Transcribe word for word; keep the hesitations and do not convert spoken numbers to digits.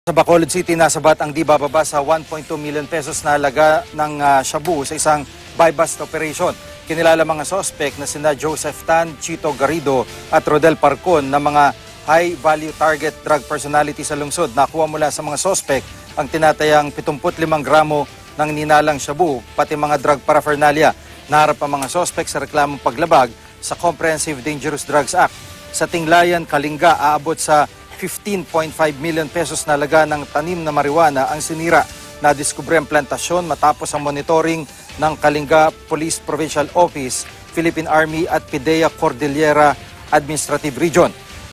Sa Bacolod City, nasabat ang di bababa sa one point two million pesos na halaga ng uh, shabu sa isang buy-bust operation. Kinilala mga sospek na sina Joseph Tan, Chito Garrido at Rodel Parcon na mga high-value target drug personality sa lungsod. Nakuha mula sa mga sospek ang tinatayang seventy-five gramo ng ninalang shabu, pati mga drug paraphernalia. Naharap ang mga sospek sa reklamong paglabag sa Comprehensive Dangerous Drugs Act. Sa Tinglayan, Kalinga, aabot sa fifteen point five million pesos na halaga ng tanim na marijuana ang sinira. Nadiskubre ang plantasyon matapos ang monitoring ng Kalinga Police Provincial Office, Philippine Army at PIDEA Cordillera Administrative Region.